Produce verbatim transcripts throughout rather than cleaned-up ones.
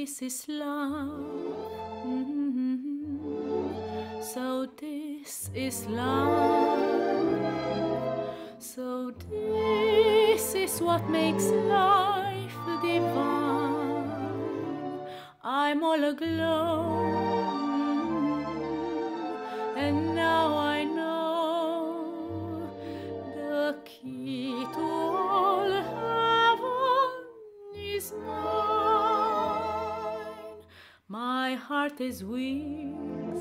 this is love. Mm-hmm. So this is love. So this is what makes life divine. I'm all aglow, and now I know the key to all heaven is mine. My heart is wings,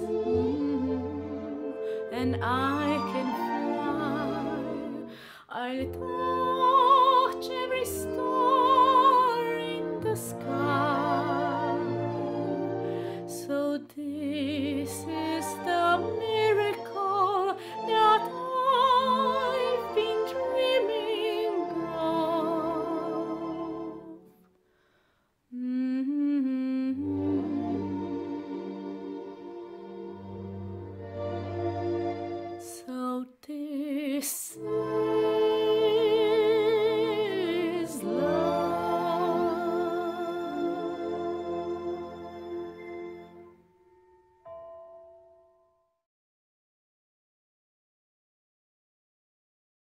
and I can fly. I'll touch every star in the sky. So this is